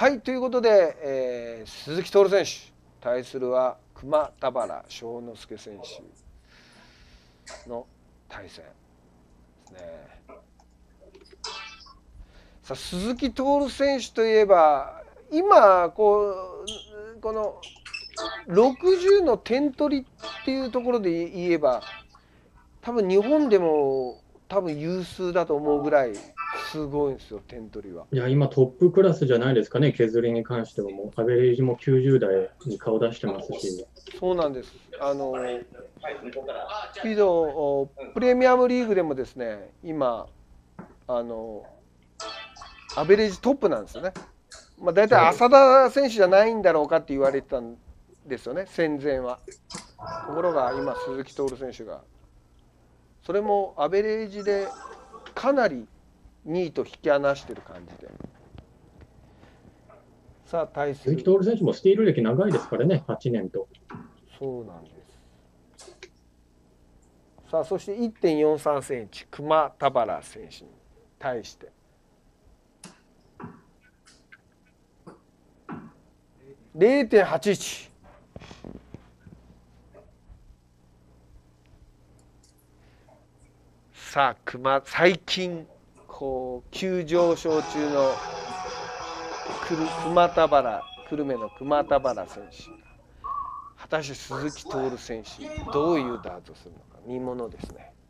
はい、ということで、鈴木徹選手対するは熊田原翔之介選手の対戦ですね。さあ、鈴木徹選手といえば今この60の点取りっていうところで言えば多分日本でも多分有数だと思うぐらいすごいんですよ、点取りは。 いや、今トップクラスじゃないですかね、削りに関しては。もうアベレージも90台に顔出してますし。 そうなんです。スピードプレミアムリーグでもですね、今アベレージトップなんですよね。まあ、大体浅田選手じゃないんだろうかって言われてたんですよね、戦前は。ところが今、鈴木徹選手が、それもアベレージでかなり2位と引き離してる感じで。さあ、対する。 鈴木徹選手もスティール歴長いですからね、8年と。 そうなんです。さあ、そして1.43センチ、熊田原選手に対して。0.81。さあ、最近急上昇中の久留米の熊田原選手、果たして鈴木徹選手どういうダーツをするのか見ものですね。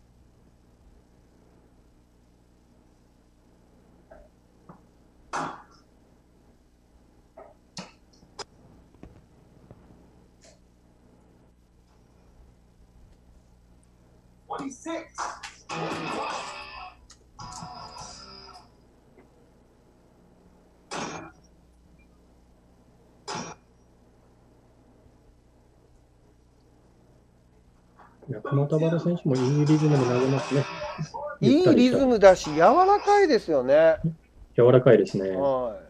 熊田原選手もいいリズムで投げますね。 いいリズムだし、柔らかいですよね。 柔らかいですね。 はい。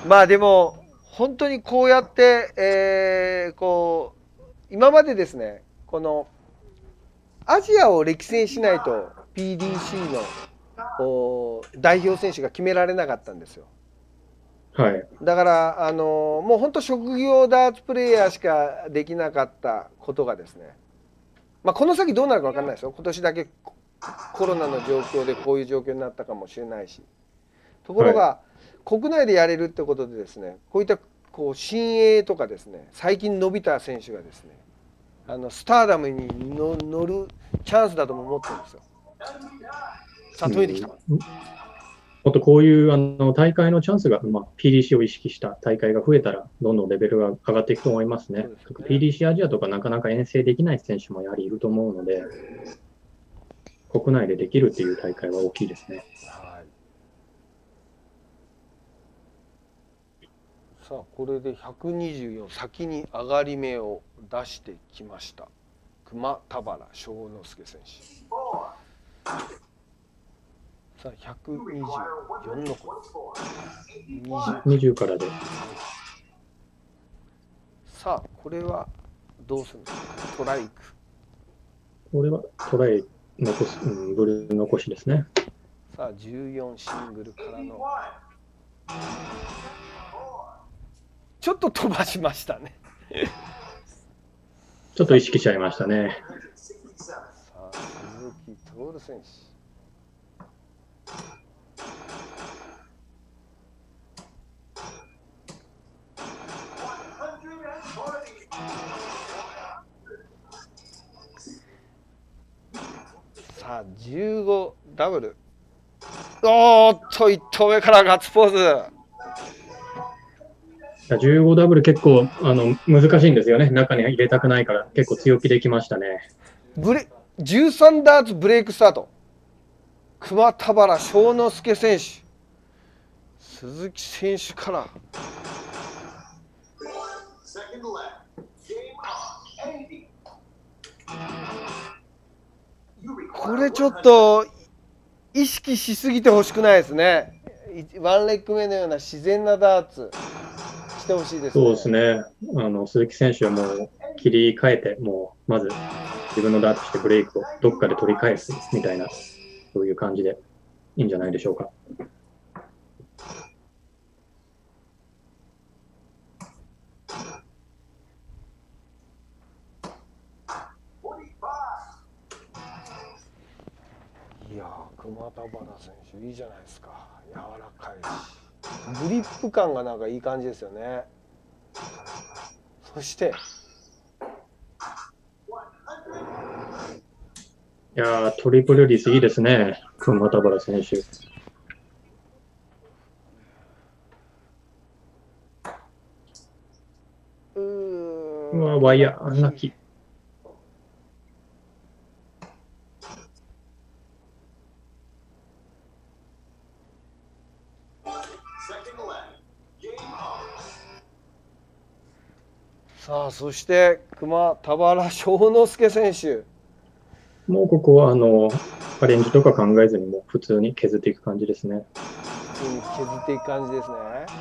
まあでも、本当にこうやって、今までですね、このアジアを歴戦しないと PDC の代表選手が決められなかったんですよ。 はい。 だからもう本当職業ダーツプレーヤーしかできなかったことがですね、まあ、この先どうなるか分かんないですよ。今年だけコロナの状況でこういう状況になったかもしれないし、ところが、はい、国内でやれるってことでですね、こういった新鋭とかですね、最近伸びた選手がですね、スターダムに乗るチャンスだとも思ってるんですよ。さあ、止めてきた。 もっとこういう大会のチャンスが、PDC を意識した大会が増えたら、どんどんレベルが上がっていくと思いますね。PDC アジアとかなかなか遠征できない選手もやはりいると思うので、国内でできるっていう大会は大きいですね。 はい、さあ、これで124、先に上がり目を出してきました。熊田原翔之介選手。さあ、124の子。 20からで。 さあ、これはどうするんですか。トライク。 これはトライ残す、ブルー残しですね。 さあ、14シングルからの。ちょっと飛ばしましたね。 ちょっと意識しちゃいましたね。 さあ、鈴木徹選手。さあ、15ダブル。おーっと、1投目からガッツポーズ。 15ダブル結構難しいんですよね。中に入れたくないから結構強気できましたね。 13ダーツブレイクスタート。熊田原翔之介選手。鈴木選手から。これちょっと意識しすぎてほしくないですね。ワンレッグ目のような自然なダーツしてほしいですね。 そうですね。鈴木選手はもう切り替えて、もうまず自分のダーツしてブレイクをどっかで取り返すみたいな、そういう感じでいいんじゃないでしょうか。 熊田原選手いいじゃないですか。柔らかいしグリップ感がなんかいい感じですよね。そしていやー、トリプル率いいですね、熊田原選手。ワイヤー、なき。 さあ、そして熊田原翔之介選手。 もうここはアレンジとか考えずにもう普通に削っていく感じですね。 普通に削っていく感じですね。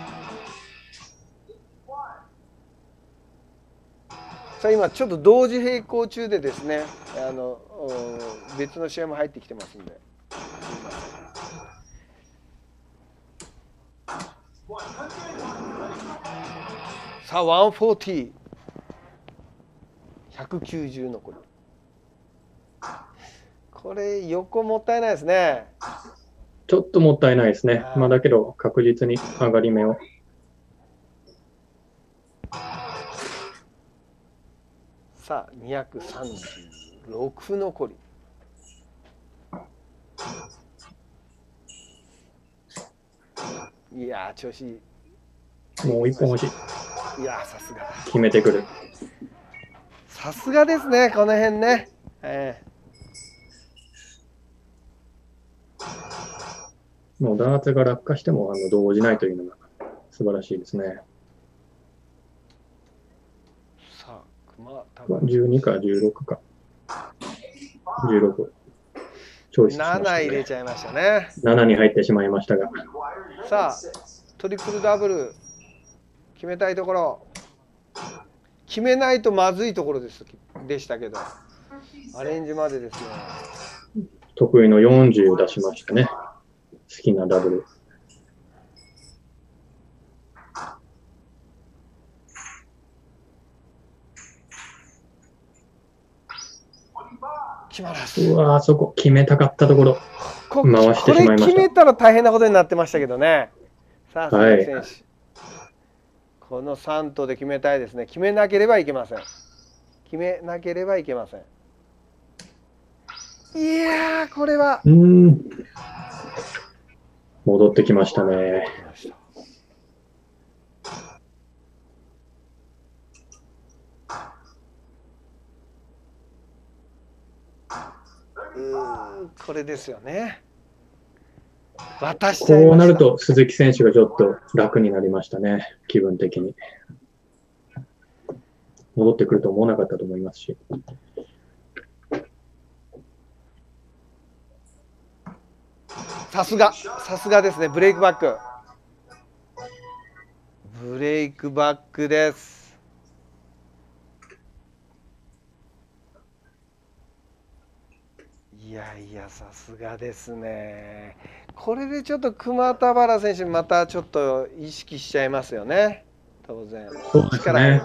さあ今ちょっと同時並行中でですね、別の試合も入ってきてますんで。さあ140、190残り。これ横もったいないですね。 ちょっともったいないですね。まあだけど確実に上がり目を。 さあ236残り。いやー調子いい。 もう一本欲しい。 いやーさすがだ。 決めてくる。 さすがですね、この辺ね。 もうダーツが落下しても動じないというのが素晴らしいですね。 さあ、熊田 12か16か。16。チョイスしましたね。 7入れちゃいましたね。 7に入ってしまいましたが。 さあ、トリプルダブル決めたいところ。決めないとまずいところでしたけど、アレンジまでですね。 得意の40を出しましたね。好きなダブル。 決まらず。 うわー、そこ決めたかったところ。回してしまいました。 これ決めたら大変なことになってましたけどね。さあ、鈴木選手。この3投で決めたいですね。決めなければいけません。決めなければいけません。いやー、これは。 戻ってきましたね。 これですよね。渡しちゃいました。こうなると鈴木選手がちょっと楽になりましたね、気分的に。戻ってくると思わなかったと思いますし。 さすがですね、ブレイクバック。ブレイクバックです。いやいや、さすがですね。これでちょっと熊田原選手、またちょっと意識しちゃいますよね、当然。 そうですね。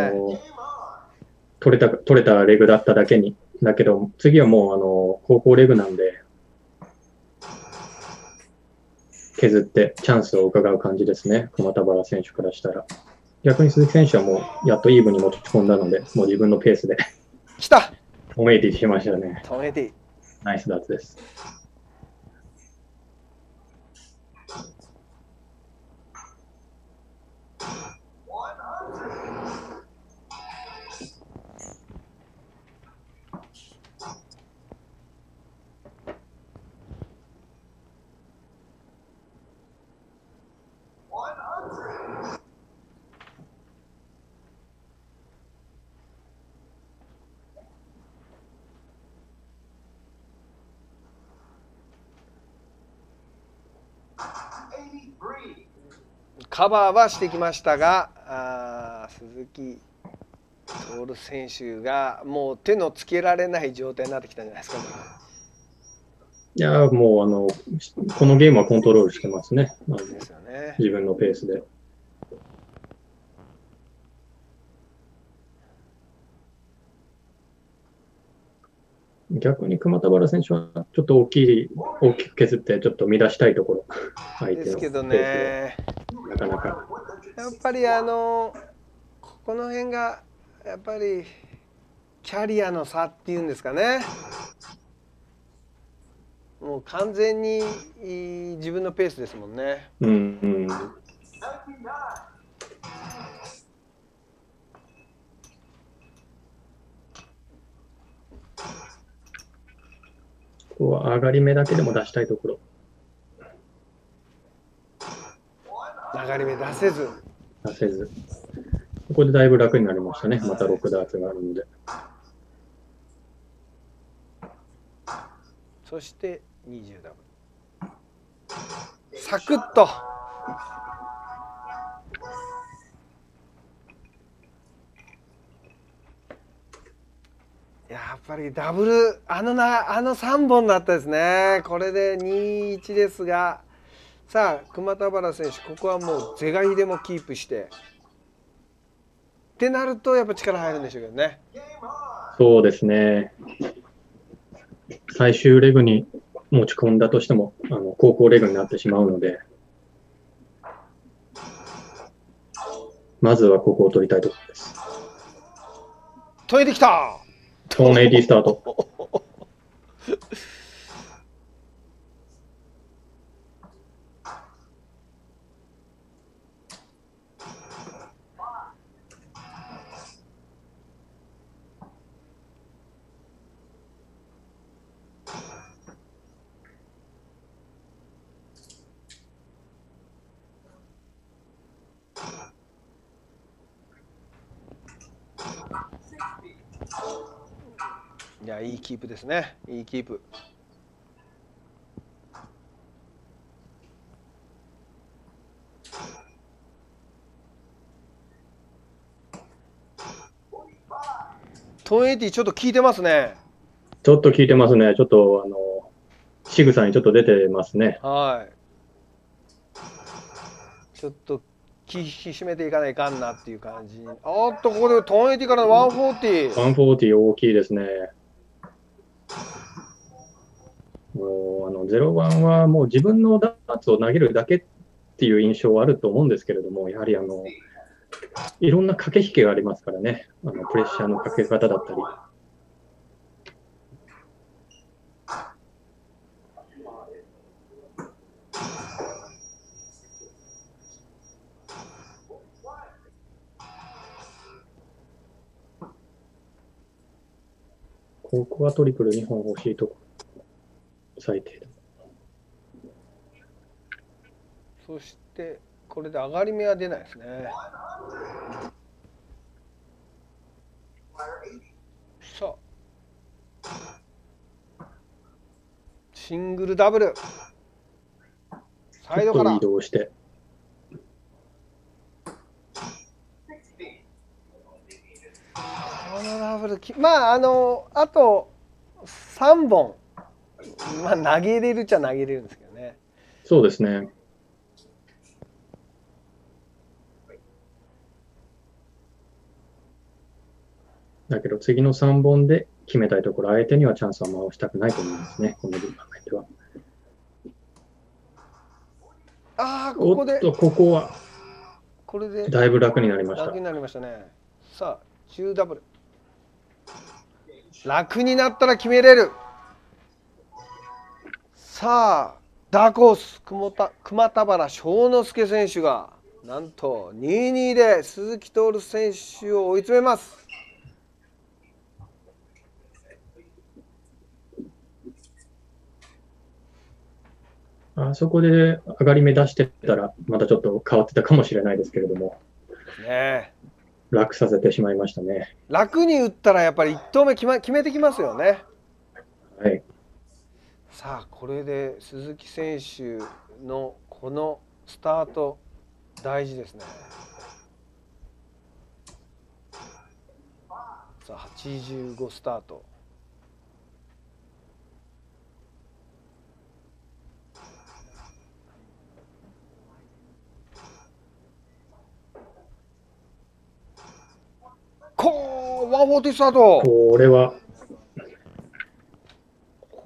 取れたレグだっただけに。だけど、次はもう高校レグなんで、削ってチャンスを伺う感じですね、熊田原選手からしたら。逆に鈴木選手はもうやっとイーブンに持ち込んだので、もう自分のペースで。 来た 1080しましたね。 1080。 ナイスダーツです。 カバーはしてきましたが、鈴木徹選手がもう手のつけられない状態になってきたんじゃないですか、ね。 いやもうこのゲームはコントロールしてますね。 ですよね。 自分のペースで。 逆に熊田原選手はちょっと大きく削って、ちょっと乱したいところ、相手のですけどペーね、 スをなかなか。 やっぱりこの辺がやっぱりキャリアの差っていうんですかね。もう完全に自分のペースですもんね。 うん、ここは上がり目だけでも出したいところ。 流れ目出せず。 出せず。ここでだいぶ楽になりましたね。また6ダーツがあるので。 そして20ダブル。サクッと。やっぱりダブル、あの3本だったですね。これで2-1ですが、さあ、熊田原選手、ここはもう是が非でもキープして。ってなると、やっぱ力入るんでしょうけどね。 そうですね。最終レグに持ち込んだとしても、高校レグになってしまうので、まずはここを取りたいところです。 解いてきた 480スタート。 いや、いいキープですね。いいキープ。トンエイティちょっと効いてますね。 ちょっと効いてますね。ちょっと、仕草にちょっと出てますね。 はい。ちょっと気引き締めていかないかんなっていう感じ。おっと、ここでトンエイティから140。 140大きいですね。もう0-1はもう自分のダーツを投げるだけっていう印象はあると思うんですけれども、やはりいろんな駆け引きがありますからね、プレッシャーのかけ方だったり。ここはトリプル2本欲しいところ、最低で。 そしてこれで上がり目は出ないですね。さあ、シングルダブル。サイドからちょっと移動して。 このダブルまああと3本、まあ、投げれるっちゃ投げれるんですけどね。 そうですね。だけど次の3本で決めたいところ、相手にはチャンスは回したくないと思いますね、この場面では。 ああ、ここで。 おっと、ここはこれでだいぶ楽になりました。 楽になりましたね。さあ、中ダブル。楽になったら決めれる。さあ、ダークホース熊田原翔之介選手がなんと2-2で鈴木徹選手を追い詰めます。 あそこで上がり目出してたら、またちょっと変わってたかもしれないですけれども、 ね、 楽させてしまいましたね。 楽に打ったらやっぱり1投目決めてきますよね。 はい。 さあ、これで鈴木選手のこのスタート大事ですね。さあ、85スタート。140スタート。 これは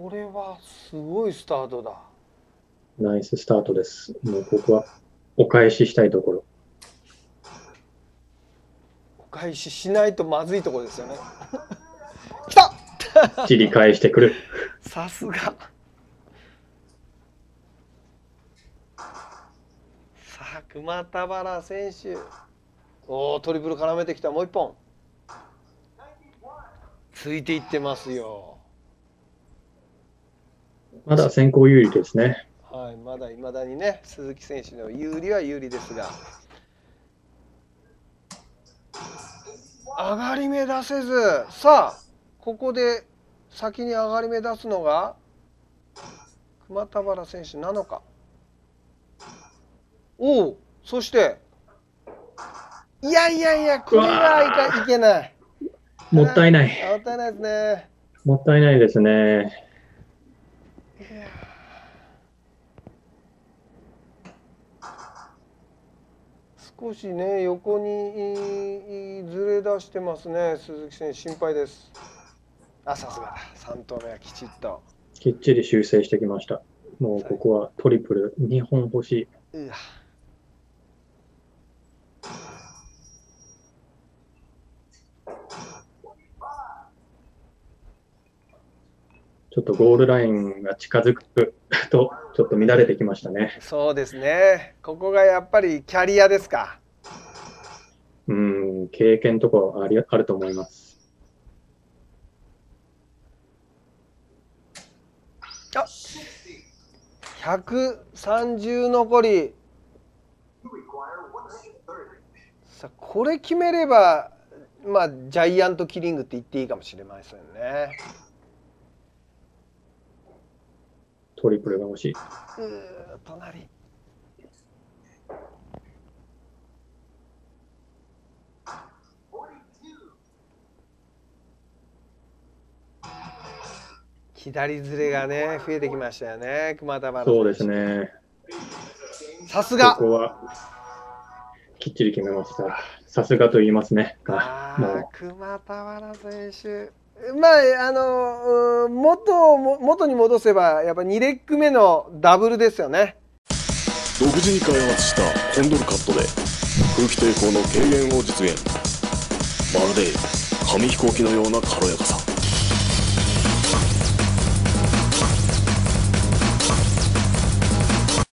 これはすごいスタートだ。 ナイススタートです。もうここはお返ししたいところ。 お返ししないとまずいところですよね。来た切り返してくる。 さすが。さあ、熊田原選手。おお、トリプル絡めてきた。もう一本。ついていってますよ。 まだ先行有利ですね。 はい、まだいまだにね、鈴木選手の有利は有利ですが。上がり目出せず、さあ、ここで先に上がり目出すのが熊田原選手なのか。おお、そして、いやいやいや、これはいけない。 もったいない。 もったいないですね。 もったいないですね。 少しね、横にずれ出してますね、鈴木選手、心配です。あ、さすがだ、3投目はきちっと。 きっちり修正してきました。もうここはトリプル2本欲しい。 うわ。 ちょっとゴールラインが近づくと、ちょっと乱れてきましたね。 そうですね。ここがやっぱりキャリアですか。 経験とかあると思います。 あ、130残り。さあ、これ決めれば、まあ、ジャイアントキリングって言っていいかもしれませんね。 トリプルが欲しい。 隣。左ずれがね、増えてきましたよね、熊田原選手。 そうですね。 さすが。 ここはきっちり決めました。さすがと言いますね。 熊田原選手。まあ、元に戻せば、やっぱ2レッグ目のダブルですよね。 独自に開発したコンドルカットで空気抵抗の軽減を実現。まるで紙飛行機のような軽やかさ。